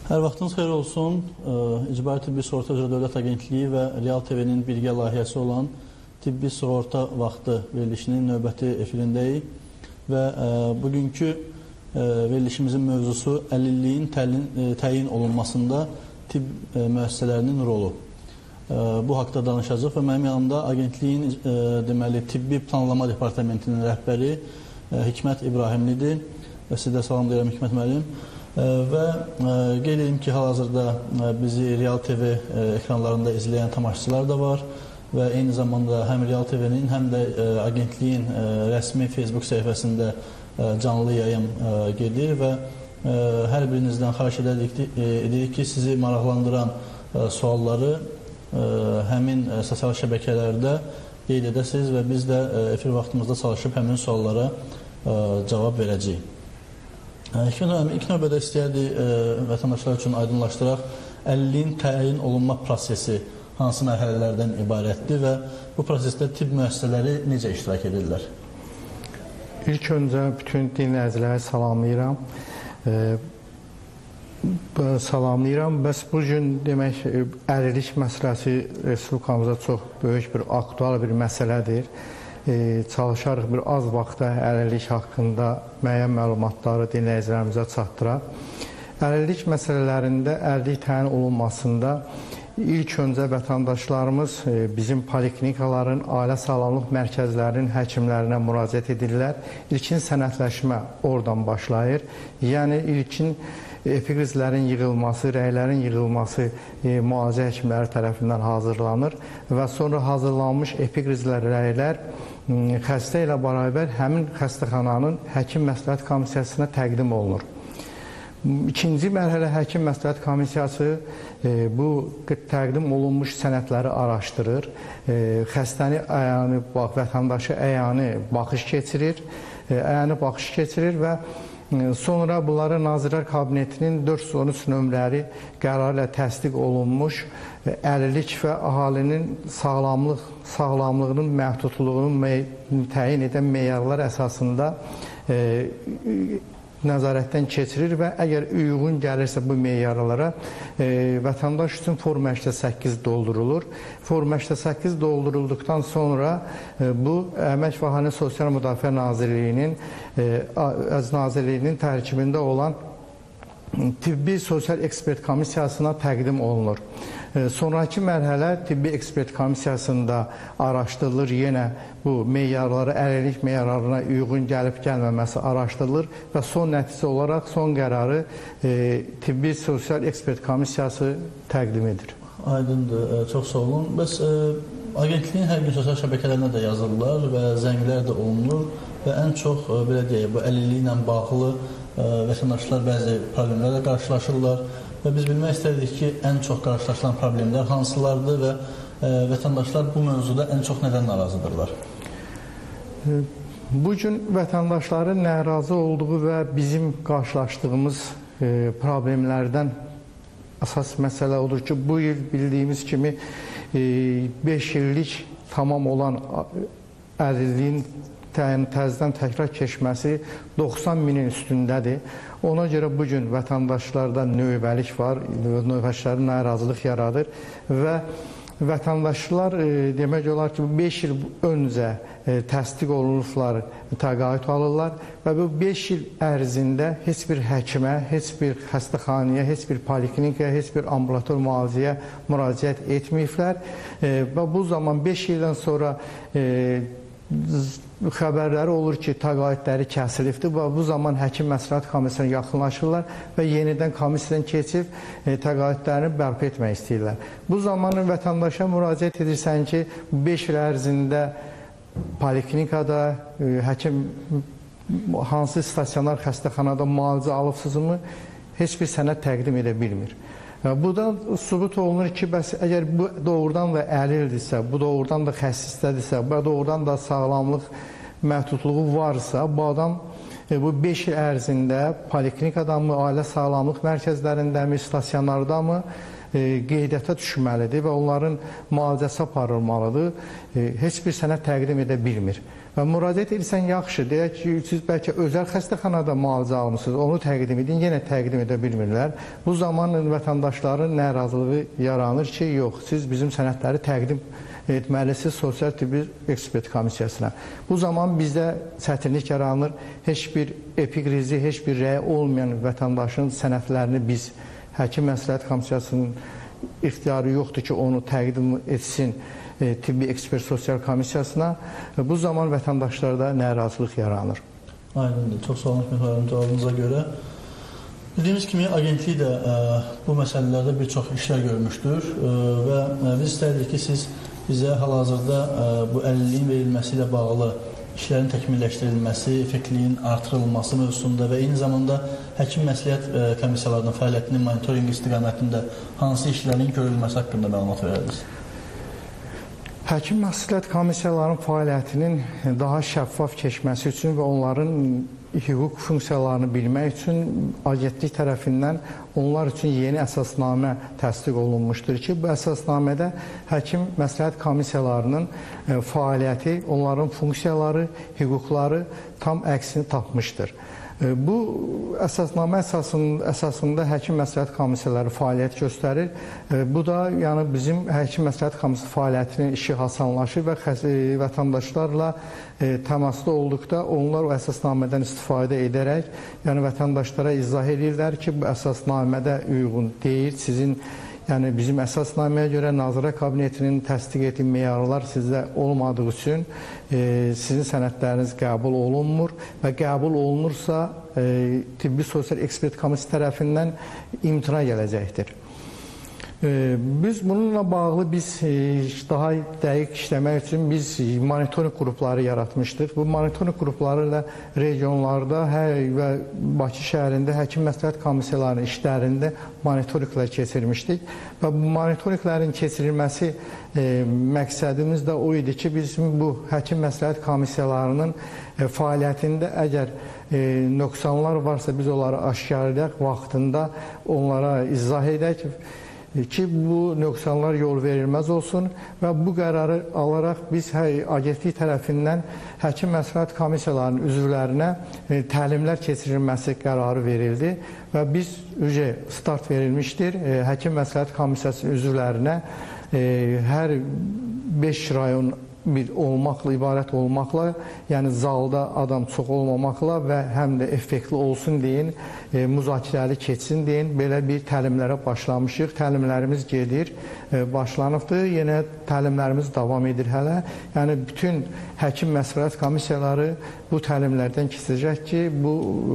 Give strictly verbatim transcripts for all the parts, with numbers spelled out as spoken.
Hər vaxtınız xeyir olsun. İcbari Tibbi Sığorta üzrə Dövlət Agentliyi və Real T V-nin birgə layihəsi olan Tibbi Sığorta Vaxtı verilişinin növbəti efirindəyik və bugünkü verilişimizin mövzusu əlilliyin təyin olunmasında tibb müəssisələrinin rolu. Bu haqda danışacaq və mənim yanımda agentliyin deməli tibbi planlama departamentinin rəhbəri Hikmət İbrahimlidir. Və sizə salamlayıram Hikmət müəllim. Və qeyd edim ki, hal-hazırda bizi Real T V ekranlarında izləyən tamaşaçılar da var və eyni zamanda həm Real T V-nin, həm də agentliyin rəsmi Facebook səhifəsində canlı yayım gedir və hər birinizdən xahiş edirik ki, sizi maraqlandıran sualları həmin sosial şəbəkələrdə qeyd edəsiniz və biz də efir vaxtımızda çalışıb həmin suallara cavab verəcəyik. İlk növbədə istəyərdik vətəndaşlar üçün aydınlaşdıraq, əlilliyin təyin olunma prosesi hansı mərhələlərdən ibarətdir və bu prosesdə tibb müəssisələri necə iştirak edirlər? İlk öncə bütün dinləyiciləri salamlayıram. Salamlayıram. Bəs bu gün demək, əlillik məsələsi Respublikamızda çox böyük bir aktual bir məsələdir. Çalışarıq bir az vaxtda əlillik haqqında müəyyən məlumatları dinləyicilərimizə çatdıraq. Əlillik məsələlərində əlillik təyin olunmasında ilk öncə vətəndaşlarımız bizim poliklinikaların, ailə sağlamlıq mərkəzlərinin həkimlərinə müraciət edirlər. İlkin sənədləşmə oradan başlayır. Yəni ilkin epikrizlərin yığılması, rəylərin yığılması müalicə həkimləri tərəfindən hazırlanır və sonra hazırlanmış epikrizlər, rəylər xəstə ilə bərabər həmin xəstəxananın həkim məsləhət komissiyasına təqdim olunur. İkinci mərhələ həkim məsləhət komissiyası bu təqdim olunmuş sənədləri araşdırır, xəstəni əyanı, vətəndaşı əyanı baxış keçirir, əyanı baxış keçirir və sonra bunları Nazirlər Kabinetinin dörd yüz on üç nömrəli qərarı ilə təsdiq olunmuş əlillik və əhalinin sağlamlıq, sağlamlığının məhdudluğunu təyin edən meyarlar əsasında nəzarətdən keçirir və əgər uyğun gəlirsə bu meyarlara vətəndaş üçün Form səksən səkkiz doldurulur. Form səksən səkkiz doldurulduqdan sonra bu Əmək və Əhalinin Sosial Müdafiə Nazirliyinin Nazirliyinin tərkibində olan Tibbi Sosial Ekspert Komissiyasına təqdim olunur. Sonraki mərhələ Tibbi Ekspert Komissiyasında araşdırılır. Yenə bu meyarları, əlillik meyarlarına uyğun gəlib-gəlməməsi araşdırılır və son nəticə olaraq son qərarı Tibbi Sosial Ekspert Komissiyası təqdim edir. Aydındır, çox sağ olun. Bəs agentliyin hər gün sosial şəbəkələrində də yazırlar və zənglər də olunur və ən çox, belə deyək, bu əlilliklə bağlı vətəndaşlar bəzi problemlərlə qarşılaşırlar və biz bilmək istədik ki, ən çox qarşılaşılan problemlər hansılardır və vətəndaşlar bu mövzuda ən çox nədən narazıdırlar? Bugün vətəndaşların narazı olduğu və bizim qarşılaşdığımız problemlərdən əsas məsələ odur ki, bu il bildiyimiz kimi beş illik tamam olan əlilliyin təzədən təkrar keçməsi doxsan minin üstündədir. Ona görə bugün vətəndaşlarda növbəlik var, növbəçilərin narazılıq yaradır və vətəndaşlar demək olar ki, beş il öncə təsdiq olunublar, təqaüd alırlar və bu beş il ərzində heç bir həkimə, heç bir xəstəxanaya, heç bir poliklinikaya, heç bir ambulator müalicəyə müraciət etməyiblər və bu zaman beş ildən sonra xəbərləri olur ki, təqaüdləri kəsilibdir və bu zaman həkim məsləhət komissiyasına yaxınlaşırlar və yenidən komissiyadan keçib təqaüdlərini bərpa etmək istəyirlər. Bu zaman vətəndaşa müraciət edirsən ki, beş il ərzində poliklinikada, həkim hansı stasionar xəstəxanada müalicə alıbsızmı, heç bir sənəd təqdim edə bilmir. Bu da sübut olunur ki, bəs əgər bu doğrudan da əlildirsə, bu doğrudan da xəstədirsə, bu doğrudan da sağlamlıq məhdudluğu varsa, bu adam bu beş il ərzində poliklinikadamı, ailə sağlamlıq mərkəzlərindəmi, stasionardamı qeydiyyata düşməlidir və onların müalicəsi aparılmalıdır. Heç bir sənə təqdim edə bilmir. Və müraciət edirsən, yaxşı, deyək ki, siz bəlkə özəl xəstəxanada müalicə almışsınız, onu təqdim edin, yenə təqdim edə bilmirlər. Bu zaman vətəndaşların narazılığı yaranır ki, yox, siz bizim sənədləri təqdim etməlisiniz sosial tibbi ekspert komissiyasına. Bu zaman bizdə çətinlik yaranır, heç bir epikrizi, heç bir rəyi olmayan vətəndaşın sənədlərini biz həkim məsləhət komissiyasının ixtiyarı yoxdur ki, onu təqdim etsin tibbi ekspert sosial komissiyasına. Bu zaman vətəndaşlarda narazılıq yaranır. Aydındır. Çox sağ olun müəllim cavabınıza görə. Bildiyimiz kimi agentlik də ə, bu məsələlərdə bir çox işlər görmüşdür ə, və ə, biz istərdik ki, siz bizə hal-hazırda ə, bu əlilliyin verilməsi ilə bağlı işlərin təkmilləşdirilməsi, effektivliyin artırılması mövzusunda və eyni zamanda həkim məsləhət ə, komissiyalarının fəaliyyətinin monitorinq istiqamətində hansı işlərin görülməsi haqqında məlumat verərdiniz? Həkim məsləhət komissiyalarının fəaliyyətinin daha şəffaf keçməsi üçün və onların hüquq funksiyalarını bilmək üçün agentlik tərəfindən onlar üçün yeni əsasnamə təsdiq olunmuşdur ki, bu əsasnamədə həkim məsləhət komissiyalarının fəaliyyəti, onların funksiyaları, hüquqları tam əksini tapmışdır. Bu əsasnamə əsasında, əsasında həkim məsləhət komissiyaları fəaliyyət göstərir. Bu da yəni bizim həkim məsləhət komissiyası fəaliyyətinin işi asanlaşır və vətəndaşlarla təmasda olduqda onlar o əsasnamədən istifadə edərək, yəni vətəndaşlara izah edirlər ki, bu əsasnamədə uyğun deyil, sizin yəni bizim əsasnaməyə görə Nazirlər Kabinetinin təsdiq etdiyi meyarlar sizdə olmadığı üçün e, sizin sənədləriniz qəbul olunmur və qəbul olunursa e, tibbi sosial ekspert komissiyası tərəfindən imtina gələcəkdir. E, biz bununla bağlı biz e, daha dəqiq işləmək üçün biz monitoring qrupları yaratmışdıq. Bu monitoring qrupları ilə regionlarda hə, və Bakı şəhərində həkim məsləhət komissiyalarının işlərində monitoringlər keçirmişdik və bu monitoringlərin keçirilməsi e, məqsədimiz də o idi ki, bizim bu həkim məsləhət komissiyalarının e, fəaliyyətində əgər e, nöqsanlar varsa biz onları aşkar edək, vaxtında onlara izah edək ki, bu nöqsanlar yol verilməz olsun və bu qərarı alaraq biz agentlik tərəfindən həkim məsləhət komissiyalarının üzvlərinə e, təlimlər keçirilməsi qərarı verildi və biz ücə start verilmişdir. E, həkim məsləhət komissiyasının üzvlərinə e, hər beş rayon bir olmaqla, ibarət olmaqla, yəni zalda adam çox olmamaqla və həm də effektli olsun deyin, e, müzakirəli keçsin deyin, belə bir təlimlərə başlamışıq. Təlimlərimiz gedir, e, başlanıbdır, yenə təlimlərimiz davam edir hələ. Yəni bütün həkim məsləhət komissiyaları bu təlimlərdən keçəcək ki, bu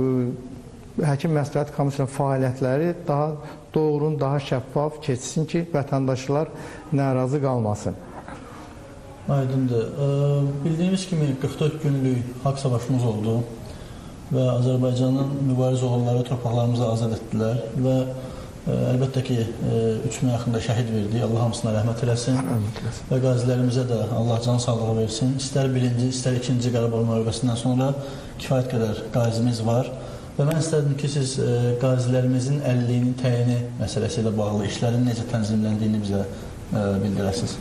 e, həkim məsləhət komissiyasının fəaliyyətləri daha doğru, daha şəffaf keçsin ki, vətəndaşlar narazı qalmasın. Aydındır. Bildiyimiz kimi qırx dörd günlük haqq savaşımız oldu və Azərbaycanın mübariz oğulları torpaqlarımızı azad etdilər və əlbəttə ki, üç min yaxında şəhid verdi, Allah hamısına rəhmət eləsin və qazilərimizə də Allah can sağlığı versin. İstər birinci, istər ikinci Qarabağ müharibəsindən sonra kifayət qədər qazimiz var və mən istərdim ki, siz qazilərimizin əlilliyinin təyini məsələsi ilə bağlı işlərin necə tənzimləndiyini bizə bildirəsiniz.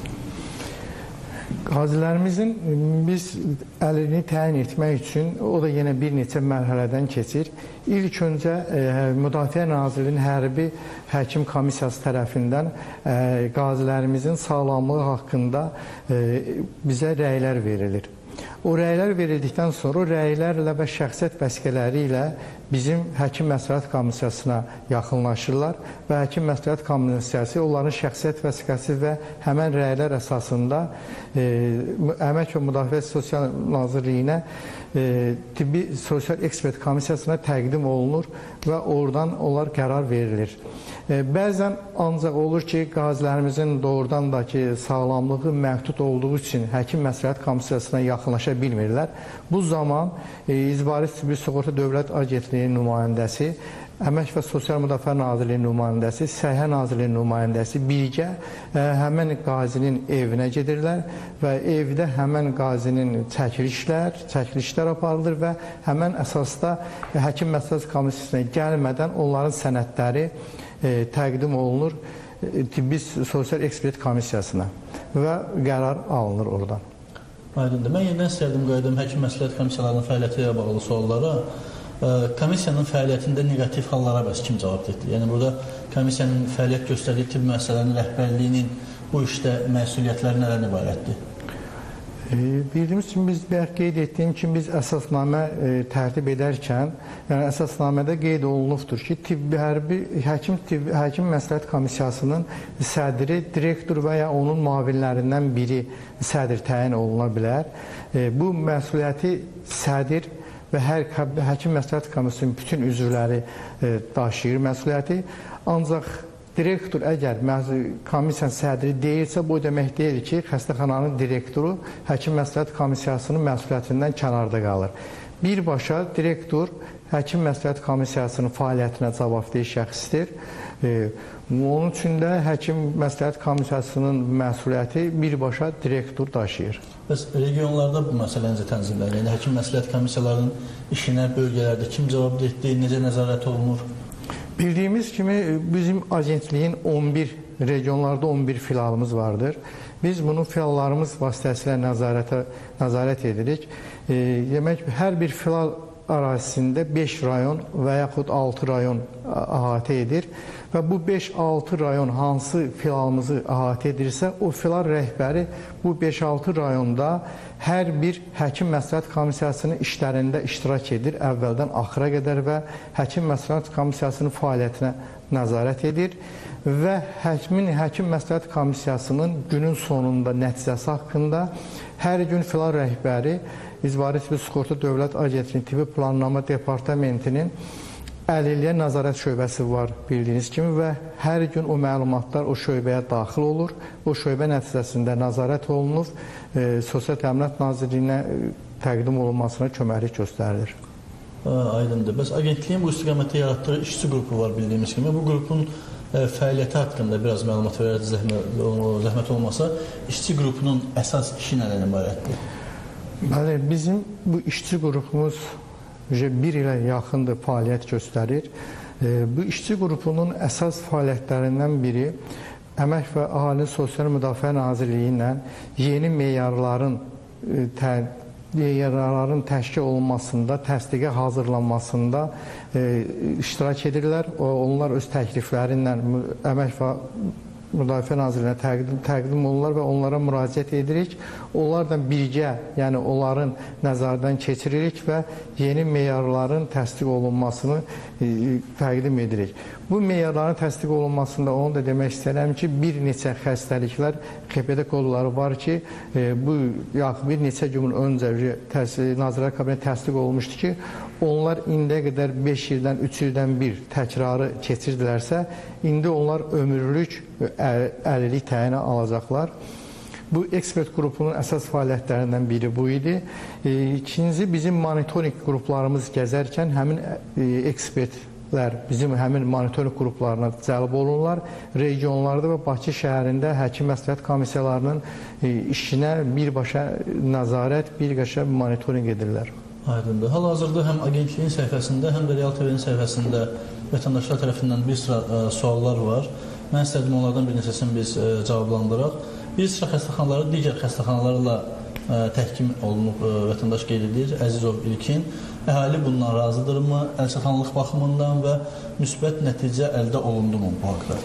Qazilərimizin biz əlini təyin etmək üçün o da yenə bir neçə mərhələdən keçir. İlk öncə e, Müdafiə Nazirliyinin hərbi həkim komissiyası tərəfindən e, qazilərimizin sağlamlığı haqqında e, bizə rəylər verilir. O rəylər verildikdən sonra o rəylərlə və şəxsiyyət vəsiqələri ilə bizim həkim məsləhət komissiyasına yaxınlaşırlar və həkim məsləhət komissiyası onların şəxsiyyət vəsiqəsi və həmən rəylər əsasında e, Əmək və Müdafiə Sosial Nazirliyinə e, tibbi sosial ekspert komissiyasına təqdim olunur və oradan onlar qərar verilir. E, bəzən ancaq olur ki, qazilərimizin doğrudan da ki, sağlamlığı məhdud olduğu üçün həkim məsləhət komissiyasına yaxınlaşa bilmirlər. Bu zaman e, İcbari Tibbi Sığorta Dövlət Agentliyinin nümayəndəsi, Əmək və Sosial Müdafiə Nazirliyinin nümayəndəsi, Səhiyyə Nazirliyinin nümayəndəsi birgə ə, həmən qazinin evinə gedirlər və evdə həmən qazinin çəkilişlər, çəkilişlər aparılır və həmən əsasda həkim məsləhət komissiyasına gəlmədən onların sənədləri e, təqdim olunur. tibbi sosial ekspert komissiyasına və qərar alınır oradan. Aydındır. Mən yenidən istərdim qayıdım həkim məsləhət komissiyalarının fəaliyyəti ilə bağlı suallara. Komissiyanın fəaliyyətində negativ hallara bəs kim cavab etdi? Yəni burada komissiyanın fəaliyyət göstərdiyi tibb müəssisələrinin rəhbərliyinin bu işdə məsuliyyətləri nədən ibarətdir? Bildiyimiz kimi biz bəlkə qeyd etdiyim kimi biz əsasnamə e, tərtib edərkən, yəni əsasnamədə qeyd olunubdur ki, tibbi hərbi həkim tibbi, həkim məsləhət komissiyasının sədri direktor və ya onun müavinlərindən biri sədr təyin oluna bilər. E, bu məsuliyyəti sədr və hər həkim məsləhət komissiyasının bütün üzvləri e, daşıyır məsuliyyəti. Ancaq direktor əgər komissiyanın sədri deyilsə, bu demək deyil ki, xəstəxananın direktoru həkim məsləhət komissiyasının məsuliyyətindən kənarda qalır. Birbaşa direktor həkim məsləhət komissiyasının fəaliyyətinə cavabdeh şəxsdir. Onun üçün də həkim məsləhət komissiyasının məsuliyyəti birbaşa direktor daşıyır. Bəs regionlarda bu məsələni tənzimlənir? Yəni həkim məsləhət komissiyalarının işinə bölgələrdə kim cavabdehdir, necə nəzarət olunur? Bildiyimiz kimi bizim agentliyin on bir regionlarda on bir filialımız vardır. Biz bunu filiallarımız vasitəsilə nəzarətə nəzarət edirik. E, demək hər bir filial ərazisində beş rayon və yaxud altı rayon əhatə edir və bu beş altı rayon hansı filialımızı əhatə edirsə, o filial rəhbəri bu beş altı rayonda hər bir həkim məsləhət komissiyasının işlərində iştirak edir, əvvəldən axıra qədər və həkim məsləhət komissiyasının fəaliyyətinə nəzarət edir və həkimin həkim məsləhət komissiyasının günün sonunda nəticəsi haqqında hər gün filial rəhbəri İcbari Tibbi Sığorta Dövlət Agentliyinin Tibbi Planlama Departamentinin əlilliyə nəzarət şöbəsi var bildiyiniz kimi və hər gün o məlumatlar o şöbəyə daxil olur. O şöbə nəticəsində nəzarət olunub, e, Sosial Təminat Nazirliyinə təqdim olunmasına köməklik göstərilir. Aydındır. Bəs agentliyin bu istiqamətdə yaratdığı işçi qrupu var bildiyimiz kimi. Bu qrupun e, fəaliyyəti haqqında biraz məlumat verərdi zəhmət, zəhmət olmasa. İşçi qrupunun əsas işi nədən ibarətdir? Bəli, bizim bu işçi qrupumuz bir ilə yaxındır fəaliyyət göstərir. Bu işçi qrupunun əsas fəaliyyətlərindən biri Əmək və Əhalinin Sosial Müdafiə Nazirliyi ilə yeni meyarların tə, meyarların təşkil olunmasında, təsdiqə hazırlanmasında e, iştirak edirlər. Onlar öz təklifləri ilə Əmək və Müdafiə Nazirliyinə təqdim, təqdim olurlar və onlara müraciət edirik. Onlarla birgə, yəni onların nəzərdən keçiririk və yeni meyarların təsdiq olunmasını e, təqdim edirik. Bu meyarların təsdiq olunmasında onu da demək istəyirəm ki, bir neçə xəstəliklər, K P D kodları var ki, e, bu yaxın bir neçə gün öncə Nazirlər Kabineti təsdiq olunmuşdu ki, onlar indiyə qədər beş ildən, üç ildən bir təkrarı keçirdilərsə, indi onlar ömürlük əlillik təyini alacaqlar. Bu ekspert qrupunun əsas fəaliyyətlərindən biri bu idi. İkinci, bizim monitoring qruplarımız gəzərkən həmin ekspertlər bizim həmin monitoring qruplarına cəlb olunurlar. Regionlarda və Bakı şəhərində həkim məsləhət komissiyalarının işinə birbaşa nəzarət, birbaşa monitoring edirlər. Aydındır. Hal-hazırda həm agentliyin səhifəsində, həm də Real T V-nin səhifəsində vətəndaşlar tərəfindən bir sıra ə, suallar var. Mən istədim onlardan bir neçəsini biz ə, cavablandıraq. Bir sıra xəstəxanaları digər xəstəxanalarla ə, təhkim olunub ə, vətəndaş qeyd edir. Əzizov İlkin. Əhali bundan razıdırmı? Əlçatanlıq baxımından və müsbət nəticə əldə olundu mu bu haqda?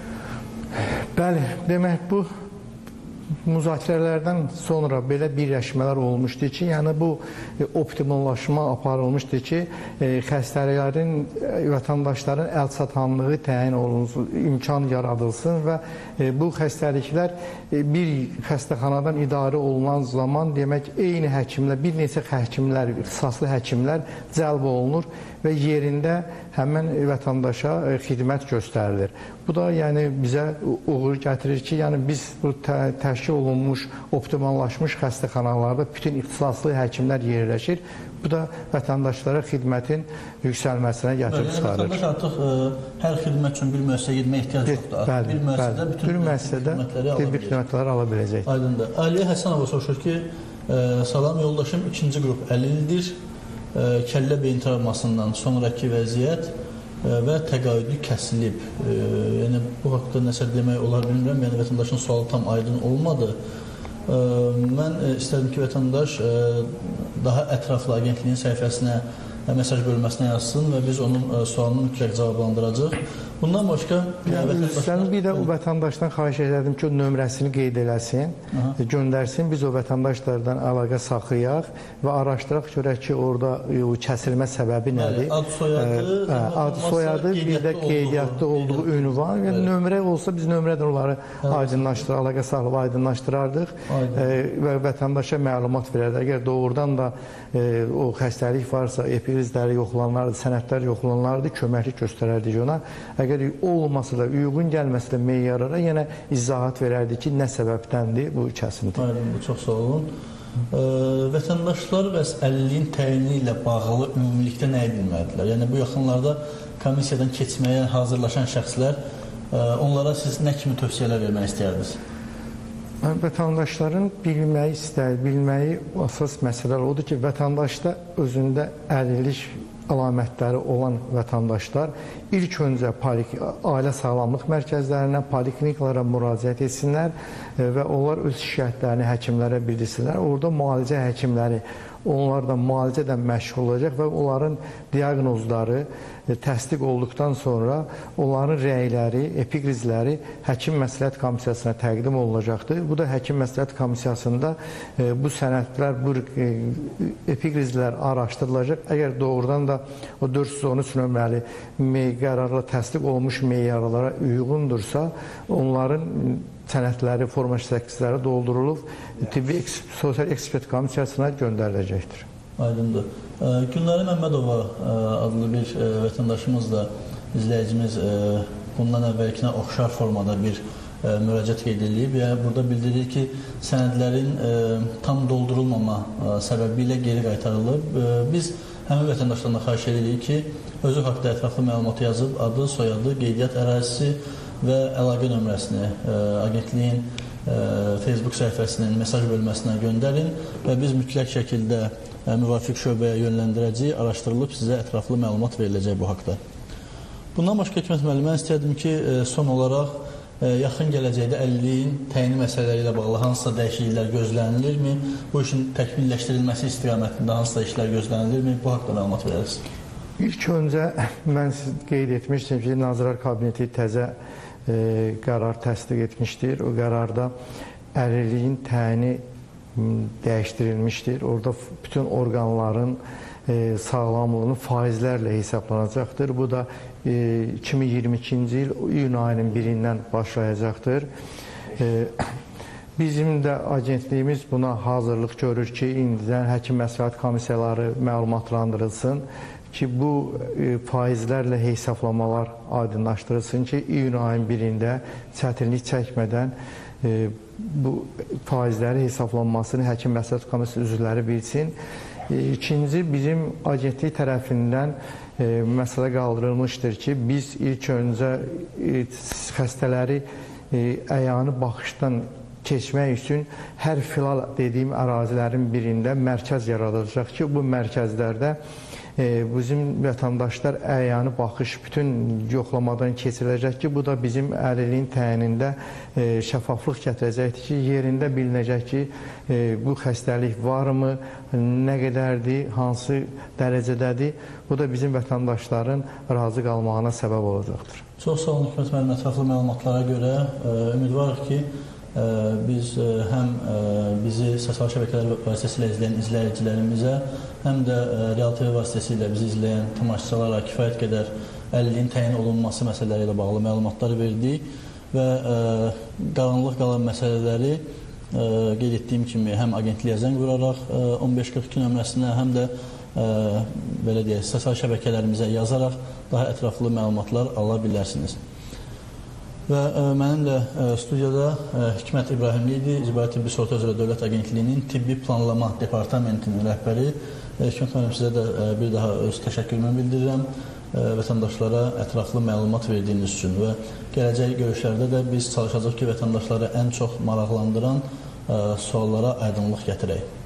Bəli, demək bu müzakirələrdən sonra belə birləşmələr olmuşdu ki, yəni bu optimallaşma aparılmışdı ki, xəstələrin, vətəndaşların əlçatanlığı təyin olunsun, imkan yaradılsın və bu xəstəliklər bir xəstəxanadan idarə olunan zaman demək eyni həkimlər, bir neçə həkimlər, ixtisaslı həkimlər cəlb olunur və yerində həmən vətəndaşa xidmət göstərilir. Bu da yəni bizə uğur gətirir ki, yəni biz bu tə təşkil olunmuş, optimallaşmış xəstəxanalarda bütün ixtisaslı həkimlər yerləşir. Bu da vətəndaşlara xidmətin yüksəlməsinə gətirib çıxarır. Vətəndaş artıq ə, hər xidmət üçün bir müəssisəyə getməyə ehtiyac yoxdur. Bəli, bir müəssisədə bəli. bütün bir müəssisədə tibbi xidmətləri ala biləcək. Aydındır. Aliyə Həsənova soruşur ki, ə, salam yoldaşım, ikinci qrup əlildir. Ə, kəllə beyin travmasından sonraki vəziyyət və təqaüdü kəsilib. Yəni, bu haqda nəsə demək olar bilmirəm, yəni vətəndaşın sualı tam aydın olmadı. Mən istədim ki, vətəndaş daha ətraflı agentliyin səhifəsinə, mesaj bölməsinə yazsın və biz onun sualını mütləq cavablandıracaq. Bundan başqa... Sən bir də o vətəndaşdan xahiş edirdim ki, o nömrəsini qeyd eləsin, göndərsin, biz o vətəndaşlardan əlaqə saxlayaq və araşdıraq, görək ki, orada kəsilmə səbəbi nədir? Ad soyadı, ad soyadı, bir də qeydiyyatda olduğu ünvan və nömrə olsa biz nömrədən onları aydınlaşdıraq, əlaqə saxlayıb aydınlaşdırardıq və vətəndaşa məlumat verərdik. Əgər doğrudan da o xəstəlik varsa, epikrizləri yoxlanlardı, sənədlər yoxlanlardı, köməklik göstərərdik ona. Əgər olmasa da, uyğun gəlməsə də meyyarlara yenə izahat verərdik ki, nə səbəbdəndir bu kəsinti. Aydın, bu çox sağ olun. Vətəndaşlar və əlilliyin təyini ilə bağlı ümumilikdə nəyi bilmədilər? Yəni, bu yaxınlarda komissiyadan keçməyə hazırlaşan şəxslər, onlara siz nə kimi tövsiyələr vermək istəyərdiniz? Vətəndaşların bilməyi istəyir, bilməyi əsas məsələlər odur ki, vətəndaşda özündə əlillik əlamətləri olan vətəndaşlar ilk öncə ailə sağlamlıq mərkəzlərinə, poliklinikalara müraciət etsinlər və onlar öz şikayətlərini həkimlərə bildirsinlər. Orada müalicə həkimləri onlardan müalicədən məşğul olacaq və onların diaqnozları təsdiq olduqdan sonra onların rəyləri, epikrizləri həkim məsləhət komissiyasına təqdim olunacaqdır. Bu da həkim məsləhət komissiyasında bu sənədlər, bu epikrizlər araşdırılacaq. Əgər doğrudan da o dörd yüz on üç nömrəli qərarla təsdiq olunmuş meyarlara uyğundursa, onların sənədləri, forma səkizləri doldurulub tibbi sosial ekspert komissiyasına göndəriləcəkdir. Aydındır. Günləri Məmmədova adlı bir vətəndaşımız da, izləyicimiz bundan əvvəlkinə oxşar formada bir müraciət qeyd edilib və burada bildirir ki, sənədlərin tam doldurulmama səbəbi ilə geri qaytarılıb. Biz həmin vətəndaşlardan da xahiş edirik ki, özü haqda ətraflı məlumatı yazıb, adı, soyadı, qeydiyyat ərazisi və əlaqə nömrəsini agentliyin Facebook səhifəsinin mesaj bölməsinə göndərin və biz mütləq şəkildə müvafiq şöbəyə yönləndirəcəyik, araşdırılıb sizə ətraflı məlumat veriləcək bu haqda. Bundan başqa Hikmət müəllim, mən istəyərdim ki, son olaraq yaxın gələcəkdə əlilliyin təyini məsələləri ilə bağlı hansısa dəyişikliklər gözlənilirmi? Bu işin təkmilləşdirilməsi istiqamətində hansısa işlər gözlənilirmi? Bu haqda məlumat verərsiniz. İlk öncə mən siz qeyd etmişdim ki, Nazirlər Kabineti təzə e, qərar təsdiq etmişdir. O qərarda əlilliyin təyini dəyişdirilmişdir. Orada bütün orqanların e, sağlamlığının faizlərlə hesablanacaqdır. Bu da e, iki min iyirmi ikinci il iyun ayının birindən başlayacaqdır. E, Bizim də agentliyimiz buna hazırlıq görür ki, indidən həkim məsləhət komissiyaları məlumatlandırılsın ki, bu e, faizlərlə hesablamalar aydınlaşdırılsın ki, iyun ayının birində çətinlik çəkmədən e, bu faizləri hesablanmasını həkim məsləhət komissiyası üzvləri bilsin. E, ikinci, bizim agentlik tərəfindən e, məsələ qaldırılmışdır ki, biz ilk öncə e, xəstələri e, əyani baxışdan keçmək üçün hər filal dediyim ərazilərin birində mərkəz yaradılacaq ki, bu mərkəzlərdə e, bizim vətəndaşlar əyani baxış bütün yoxlamadan keçiriləcək ki, bu da bizim əlilliyin təyinində e, şəffaflıq gətirəcəkdir ki, yerində bilinəcək ki, e, bu xəstəlik varmı, nə qədərdir, hansı dərəcədədir, bu da bizim vətəndaşların razı qalmağına səbəb olacaqdır. Çox sağ olun Hikmət müəllim, ətraflı məlumatlara görə e, ümidvarıq ki, biz həm bizi sosial şəbəkələr vasitəsilə izləyən izləyicilərimizə, həm də Real T V vasitəsilə bizi izləyən tamaşaçılara kifayət qədər əlilliyin təyin olunması məsələləri ilə bağlı məlumatlar verdik və qaranlıq qalan məsələləri qeyd etdiyim kimi həm agentliyə zəng vuraraq on beş qırx iki nömrəsinə, həm də belə deyək, sosial şəbəkələrimizə yazaraq daha ətraflı məlumatlar ala bilərsiniz. Və ə, mənimlə ə, studiyada ə, Hikmət İbrahimli idi, İcbari Tibbi Sığorta üzrə Dövlət Agentliyinin Tibbi Planlama Departamentinin rəhbəri. Hikmət müəllim, sizə də ə, bir daha öz təşəkkürümü bildirirəm ə, vətəndaşlara ətraflı məlumat verdiyiniz üçün və gələcək görüşlərdə də biz çalışacağıq ki, vətəndaşları ən çox maraqlandıran ə, suallara aydınlıq gətirək.